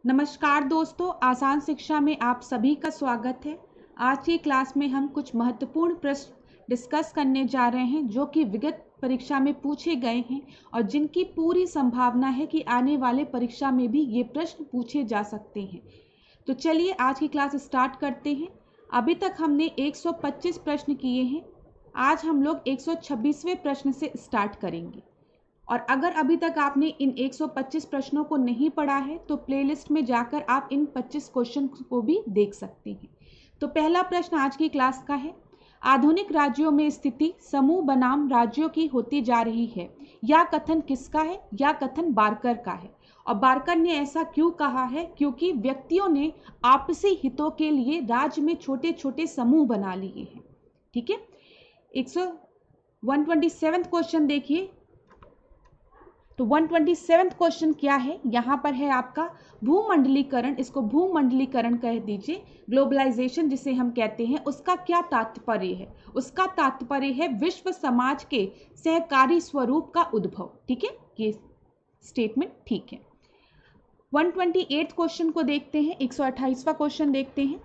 नमस्कार दोस्तों, आसान शिक्षा में आप सभी का स्वागत है। आज की क्लास में हम कुछ महत्वपूर्ण प्रश्न डिस्कस करने जा रहे हैं जो कि विगत परीक्षा में पूछे गए हैं और जिनकी पूरी संभावना है कि आने वाले परीक्षा में भी ये प्रश्न पूछे जा सकते हैं। तो चलिए आज की क्लास स्टार्ट करते हैं। अभी तक हमने 125 प्रश्न किए हैं। आज हम लोग 126वें प्रश्न से स्टार्ट करेंगे। और अगर अभी तक आपने इन 125 प्रश्नों को नहीं पढ़ा है तो प्लेलिस्ट में जाकर आप इन 25 क्वेश्चन को भी देख सकते हैं। तो पहला प्रश्न आज की क्लास का है, आधुनिक राज्यों में स्थिति समूह बनाम राज्यों की होती जा रही है। यह कथन किसका है? यह कथन बार्कर का है। और बार्कर ने ऐसा क्यों कहा है? क्योंकि व्यक्तियों ने आपसी हितों के लिए राज्य में छोटे छोटे समूह बना लिए हैं। ठीक है, 127 क्वेश्चन देखिए। तो 127 क्वेश्चन क्या है? यहाँ पर है आपका भूमंडलीकरण, इसको भूमंडलीकरण कह दीजिए, ग्लोबलाइजेशन जिसे हम कहते हैं, उसका क्या तात्पर्य है? उसका तात्पर्य है विश्व समाज के सहकारी स्वरूप का उद्भव। ठीक है, ये स्टेटमेंट ठीक है। 128 क्वेश्चन को देखते हैं, 128वां क्वेश्चन देखते हैं।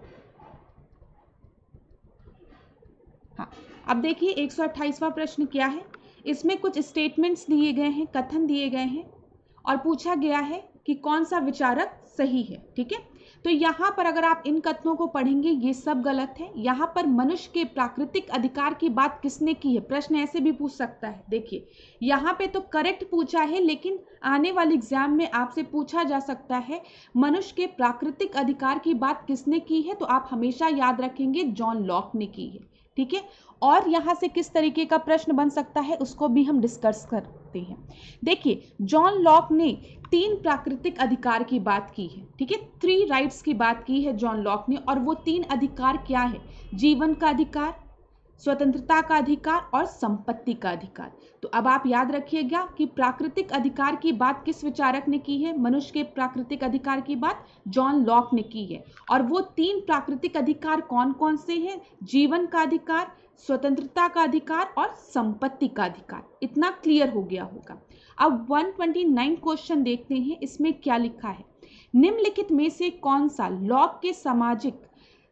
हाँ, अब देखिए 128वां प्रश्न क्या है। इसमें कुछ स्टेटमेंट्स दिए गए हैं, कथन दिए गए हैं और पूछा गया है कि कौन सा विचारक सही है। ठीक है, तो यहाँ पर अगर आप इन कथनों को पढ़ेंगे ये सब गलत है। यहाँ पर मनुष्य के प्राकृतिक अधिकार की बात किसने की है? प्रश्न ऐसे भी पूछ सकता है। देखिए यहाँ पे तो करेक्ट पूछा है, लेकिन आने वाले एग्जाम में आपसे पूछा जा सकता है मनुष्य के प्राकृतिक अधिकार की बात किसने की है, तो आप हमेशा याद रखेंगे जॉन लॉक ने की है। ठीक है, और यहां से किस तरीके का प्रश्न बन सकता है उसको भी हम डिस्कस करते हैं। देखिए जॉन लॉक ने 3 प्राकृतिक अधिकार की बात की है। ठीक है, 3 राइट्स की बात की है जॉन लॉक ने, और वो 3 अधिकार क्या है? जीवन का अधिकार, स्वतंत्रता का अधिकार और संपत्ति का अधिकार। तो अब आप याद रखिएगा कि प्राकृतिक अधिकार की बात किस विचारक ने की है? मनुष्य के प्राकृतिक अधिकार की बात जॉन लॉक ने की है। और वो 3 प्राकृतिक अधिकार कौन कौन से हैं? जीवन का अधिकार, स्वतंत्रता का अधिकार और संपत्ति का अधिकार। इतना क्लियर हो गया होगा। अब 129 क्वेश्चन देखते हैं, इसमें क्या लिखा है। निम्नलिखित में से कौन सा लॉक के सामाजिक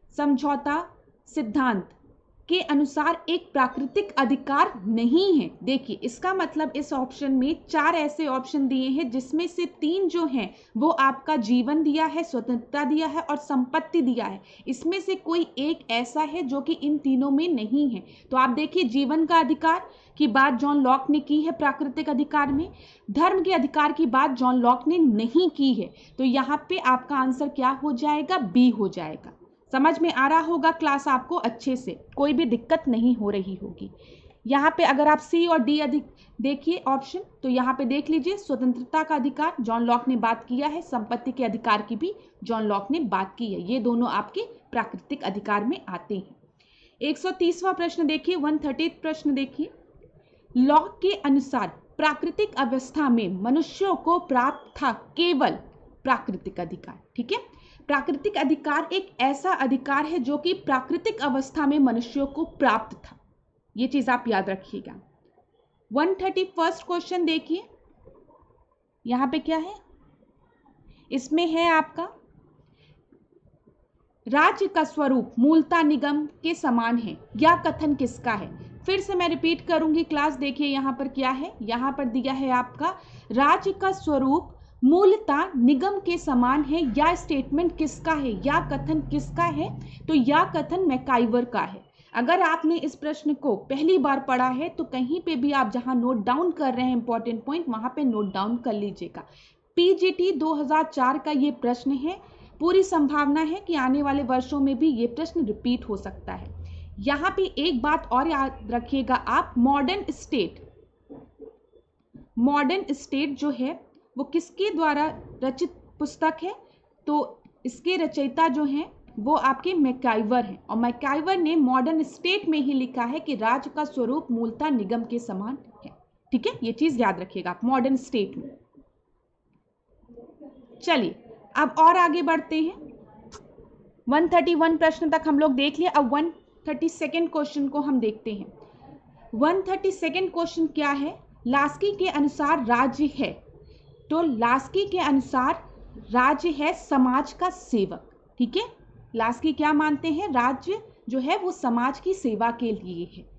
समझौता सिद्धांत के अनुसार एक प्राकृतिक अधिकार नहीं है? देखिए इसका मतलब इस ऑप्शन में 4 ऐसे ऑप्शन दिए हैं जिसमें से 3 जो हैं वो आपका जीवन दिया है, स्वतंत्रता दिया है और संपत्ति दिया है। इसमें से कोई एक ऐसा है जो कि इन तीनों में नहीं है। तो आप देखिए जीवन का अधिकार की बात जॉन लॉक ने की है प्राकृतिक अधिकार में, धर्म के अधिकार की बात जॉन लॉक ने नहीं की है। तो यहाँ पे आपका आंसर क्या हो जाएगा? बी हो जाएगा। समझ में आ रहा होगा क्लास आपको अच्छे से, कोई भी दिक्कत नहीं हो रही होगी। यहाँ पे अगर आप सी और डी देखिए ऑप्शन, तो यहाँ पे देख लीजिए स्वतंत्रता का अधिकार जॉन लॉक ने बात किया है, संपत्ति के अधिकार की भी जॉन लॉक ने बात की है। ये दोनों आपके प्राकृतिक अधिकार में आते हैं। 130वां प्रश्न देखिए, 130 प्रश्न देखिए। लॉक के अनुसार प्राकृतिक अवस्था में मनुष्यों को प्राप्त था केवल प्राकृतिक अधिकार। ठीक है, प्राकृतिक अधिकार एक ऐसा अधिकार है जो कि प्राकृतिक अवस्था में मनुष्यों को प्राप्त था। ये चीज आप याद रखिएगा। 131 क्वेश्चन देखिए, यहां पे क्या है? इसमें है आपका राज्य का स्वरूप मूलतः निगम के समान है। यह कथन किसका है? फिर से मैं रिपीट करूंगी क्लास, देखिए यहां पर क्या है। यहां पर दिया है आपका राज्य का स्वरूप मूलतः निगम के समान है। यह स्टेटमेंट किसका है? यह कथन किसका है? तो यह कथन मैकाइवर का है। अगर आपने इस प्रश्न को पहली बार पढ़ा है तो कहीं पे भी आप जहां नोट डाउन कर रहे हैं इंपॉर्टेंट पॉइंट, वहां पे नोट डाउन कर लीजिएगा। पीजीटी 2004 का ये प्रश्न है। पूरी संभावना है कि आने वाले वर्षों में भी ये प्रश्न रिपीट हो सकता है। यहाँ पे एक बात और याद रखिएगा आप, मॉडर्न स्टेट जो है वो किसके द्वारा रचित पुस्तक है? तो इसके रचयिता जो हैं वो आपके मैकाइवर हैं, और मैकाइवर ने मॉडर्न स्टेट में ही लिखा है कि राज्य का स्वरूप मूलतः निगम के समान है। ठीक है, ये चीज याद रखिएगा आप मॉडर्न स्टेट में। चलिए अब और आगे बढ़ते हैं। 131 प्रश्न तक हम लोग देख लिए। अब 132 क्वेश्चन को हम देखते हैं। 132 क्वेश्चन क्या है? लास्की के अनुसार राज्य है। तो लास्की के अनुसार राज्य है समाज का सेवक। ठीक है, लास्ट की क्या मानते हैं, राज्य जो है वो समाज की सेवा के लिए है।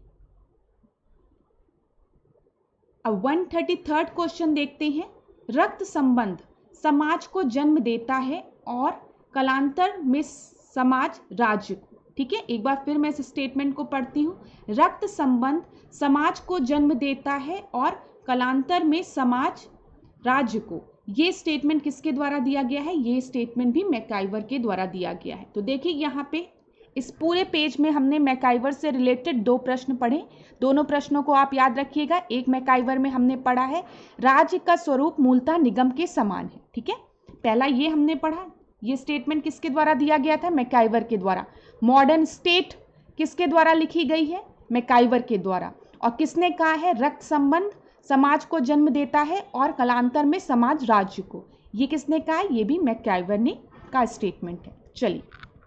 अब 133 क्वेश्चन देखते हैं। रक्त संबंध समाज को जन्म देता है और कालांतर में समाज राज्य को। ठीक है, एक बार फिर मैं इस स्टेटमेंट को पढ़ती हूँ। रक्त संबंध समाज को जन्म देता है और कालांतर में समाज राज्य को। ये स्टेटमेंट किसके द्वारा दिया गया है, ये स्टेटमेंट भी मैकाइवर के द्वारा दिया गया है। तो देखिए यहाँ पे इस पूरे पेज में हमने मैकाइवर से रिलेटेड 2 प्रश्न पढ़े। दोनों प्रश्नों को आप याद रखिएगा। एक मैकाइवर में हमने पढ़ा है राज्य का स्वरूप मूलतः निगम के समान है। ठीक है, पहला ये हमने पढ़ा। ये स्टेटमेंट किसके द्वारा दिया गया था, मैकाइवर के द्वारा। मॉडर्न स्टेट किसके द्वारा लिखी गई है, मैकाइवर के द्वारा। और किसने कहा है, रक्त संबंध समाज को जन्म देता है और कालांतर में समाज राज्य को। ये किसने कहा है, ये भी मैकाइवर ने का स्टेटमेंट है। चलिए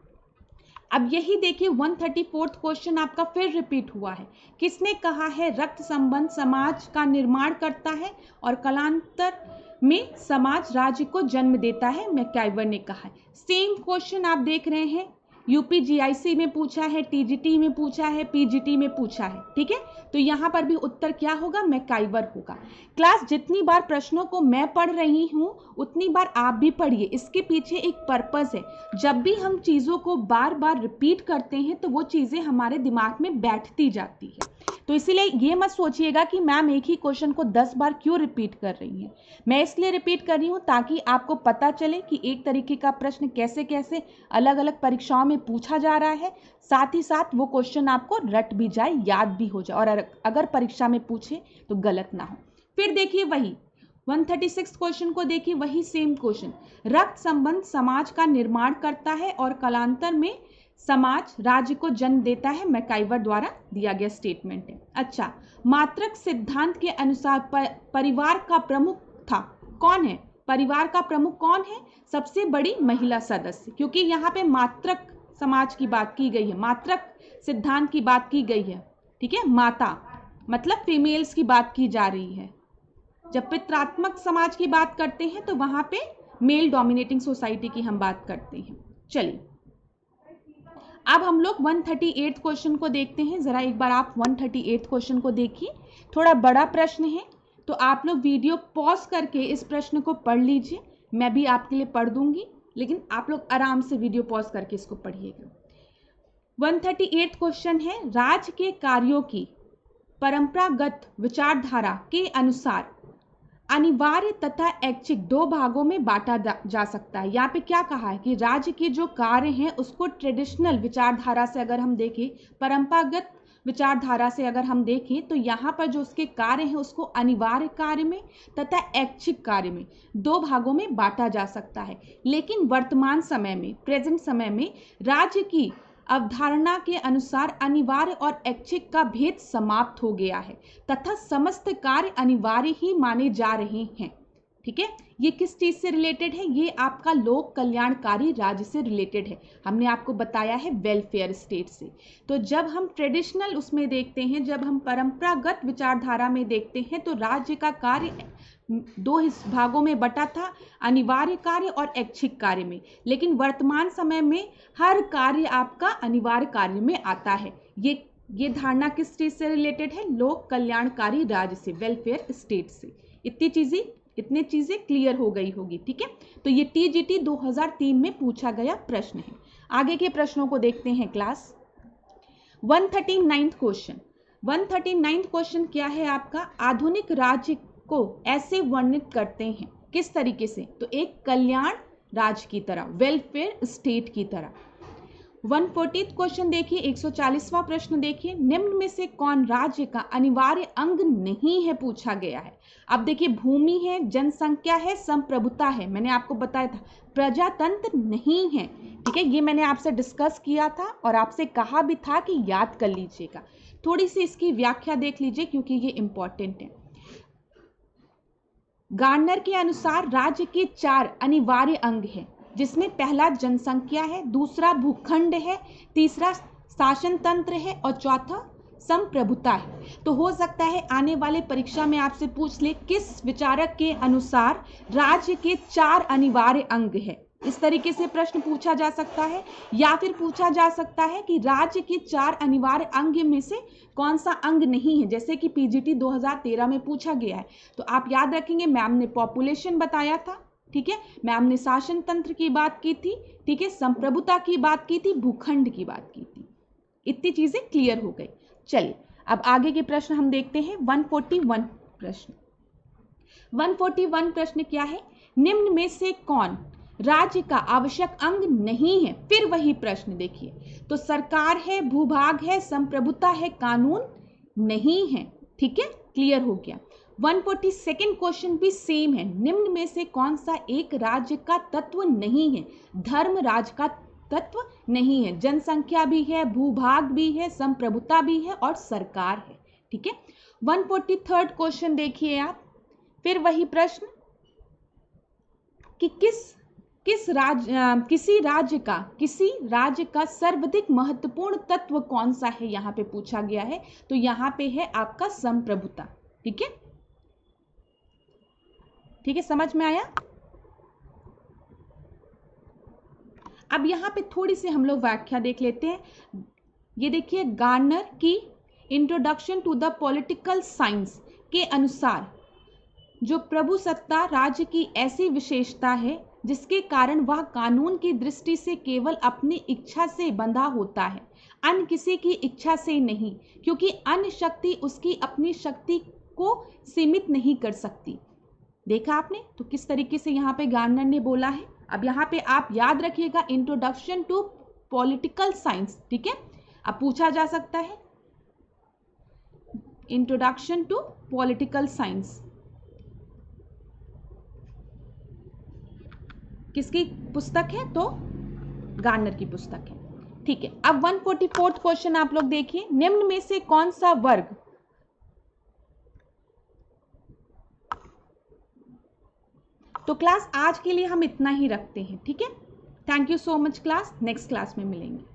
अब यही देखिए 134 क्वेश्चन आपका फिर रिपीट हुआ है। किसने कहा है, रक्त संबंध समाज का निर्माण करता है और कालांतर में समाज राज्य को जन्म देता है, मैकाइवर ने कहा है। सेम क्वेश्चन आप देख रहे हैं, यूपीजीआईसी में पूछा है, टीजीटी में पूछा है, पीजीटी में पूछा है। ठीक है, तो यहाँ पर भी उत्तर क्या होगा, मैकाइवर होगा। क्लास जितनी बार प्रश्नों को मैं पढ़ रही हूँ उतनी बार आप भी पढ़िए। इसके पीछे एक पर्पस है। जब भी हम चीज़ों को बार बार रिपीट करते हैं तो वो चीज़ें हमारे दिमाग में बैठती जाती है। तो इसीलिए ये मत सोचिएगा कि मैम एक ही क्वेश्चन को 10 बार क्यों रिपीट कर रही हैं। मैं इसलिए रिपीट कर रही हूँ ताकि आपको पता चले कि एक तरीके का प्रश्न कैसे कैसे अलग अलग परीक्षाओं में पूछा जा रहा है, साथ ही साथ वो क्वेश्चन आपको रट भी जाए, याद भी हो जाए, और अगर परीक्षा में पूछे तो गलत ना हो। फिर देखिए वही 136 क्वेश्चन को देखिए, वही सेम क्वेश्चन। रक्त संबंध समाज का निर्माण करता है और कालांतर में समाज राज्य को जन्म देता है, मैकाइवर द्वारा दिया गया स्टेटमेंट है। अच्छा, मात्रक सिद्धांत के अनुसार परिवार का प्रमुख था कौन है, परिवार का प्रमुख कौन है, सबसे बड़ी महिला सदस्य। क्योंकि यहाँ पे मात्रक समाज की बात की गई है, मात्रक सिद्धांत की बात की गई है। ठीक है, माता मतलब फीमेल्स की बात की जा रही है। जब पितृत्मक समाज की बात करते हैं तो वहां पे मेल डोमिनेटिंग सोसाइटी की हम बात करते हैं। चलिए अब हम लोग 138 क्वेश्चन को देखते हैं। जरा एक बार आप 138 क्वेश्चन को देखिए, थोड़ा बड़ा प्रश्न है तो आप लोग वीडियो पॉज करके इस प्रश्न को पढ़ लीजिए। मैं भी आपके लिए पढ़ दूंगी, लेकिन आप लोग आराम से वीडियो पॉज करके इसको पढ़िएगा। 138 क्वेश्चन है, राज्य के कार्यों की परंपरागत विचारधारा के अनुसार अनिवार्य तथा ऐच्छिक 2 भागों में बांटा जा सकता है। यहाँ पे क्या कहा है कि राज्य के जो कार्य हैं उसको ट्रेडिशनल विचारधारा से अगर हम देखें, परंपरागत विचारधारा से अगर हम देखें तो यहाँ पर जो उसके कार्य हैं उसको अनिवार्य कार्य में तथा ऐच्छिक कार्य में 2 भागों में बांटा जा सकता है। लेकिन वर्तमान समय में, प्रेजेंट समय में राज्य की अवधारणा के अनुसार अनिवार्य और ऐच्छिक का भेद समाप्त हो गया है तथा समस्त कार्य अनिवार्य ही माने जा रहे हैं। ठीक है, ये किस चीज से रिलेटेड है, ये आपका लोक कल्याणकारी राज्य से रिलेटेड है। हमने आपको बताया है वेलफेयर स्टेट से। तो जब हम ट्रेडिशनल उसमें देखते हैं, जब हम परंपरागत विचारधारा में देखते हैं तो राज्य का कार्य 2 भागों में बटा था, अनिवार्य कार्य और ऐच्छिक कार्य में। लेकिन वर्तमान समय में हर कार्य आपका अनिवार्य कार्य में आता है। ये धारणा किस चीज से रिलेटेड है, लोक कल्याणकारी राज्य से, वेलफेयर स्टेट से। इतनी चीजें क्लियर हो गई होगी। ठीक है, तो ये टीजीटी 2003 में पूछा गया प्रश्न है। आगे के प्रश्नों को देखते हैं क्लास। 139 क्वेश्चन, 139 क्वेश्चन क्या है आपका, आधुनिक राज्य को ऐसे वर्णित करते हैं, किस तरीके से, तो एक कल्याण राज्य की तरह, वेलफेयर स्टेट की तरह। 140 क्वेश्चन देखिए, 140वां प्रश्न देखिए, निम्न में से कौन राज्य का अनिवार्य अंग नहीं है, पूछा गया है। अब देखिए भूमि है, जनसंख्या है, संप्रभुता है, मैंने आपको बताया था प्रजातंत्र नहीं है। ठीक है, ये मैंने आपसे डिस्कस किया था और आपसे कहा भी था कि याद कर लीजिएगा। थोड़ी सी इसकी व्याख्या देख लीजिए क्योंकि ये इंपॉर्टेंट है। गार्नर के अनुसार राज्य के 4 अनिवार्य अंग हैं, जिसमें पहला जनसंख्या है, दूसरा भूखंड है, तीसरा शासन तंत्र है और चौथा संप्रभुता है। तो हो सकता है आने वाले परीक्षा में आपसे पूछ ले किस विचारक के अनुसार राज्य के 4 अनिवार्य अंग है। इस तरीके से प्रश्न पूछा जा सकता है, या फिर पूछा जा सकता है कि राज्य के 4 अनिवार्य अंग में से कौन सा अंग नहीं है, जैसे कि पीजीटी 2013 में पूछा गया है। तो आप याद रखेंगे, मैम ने पॉपुलेशन बताया था, ठीक है, मैम ने शासन तंत्र की बात की थी, ठीक है, संप्रभुता की बात की थी, भूखंड की बात की थी। इतनी चीजें क्लियर हो गई। चलिए अब आगे के प्रश्न हम देखते हैं। 141 प्रश्न। 141 प्रश्न क्या है? निम्न में से कौन राज्य का आवश्यक अंग नहीं है? फिर वही प्रश्न देखिए, तो सरकार है, भूभाग है, संप्रभुता है, कानून नहीं है। ठीक है, क्लियर हो गया। 142 क्वेश्चन भी सेम है। निम्न में से कौन सा एक राज्य का तत्व नहीं है? धर्म राज्य का तत्व नहीं है। जनसंख्या भी है, भूभाग भी है, संप्रभुता भी है और सरकार है। ठीक है, 143 क्वेश्चन देखिए आप, फिर वही प्रश्न कि किसी राज्य का सर्वाधिक महत्वपूर्ण तत्व कौन सा है, यहां पे पूछा गया है। तो यहां पे है आपका संप्रभुता। ठीक है, ठीक है, समझ में आया? अब यहां पे थोड़ी सी हम लोग व्याख्या देख लेते हैं। ये देखिए, गार्नर की introduction to the political science के अनुसार जो प्रभुसत्ता राज्य की ऐसी विशेषता है जिसके कारण वह कानून की दृष्टि से केवल अपनी इच्छा से बंधा होता है, अन्य किसी की इच्छा से नहीं, क्योंकि अन्य शक्ति उसकी अपनी शक्ति को सीमित नहीं कर सकती। देखा आपने, तो किस तरीके से यहाँ पे गार्नर ने बोला है। अब यहाँ पे आप याद रखिएगा, इंट्रोडक्शन टू पॉलिटिकल साइंस। ठीक है, अब पूछा जा सकता है इंट्रोडक्शन टू पॉलिटिकल साइंस किसकी पुस्तक है? तो गार्नर की पुस्तक है। ठीक है, अब 144 क्वेश्चन आप लोग देखिए, निम्न में से कौन सा वर्ग तो क्लास आज के लिए हम इतना ही रखते हैं। ठीक है, thank you so much class, next class में मिलेंगे।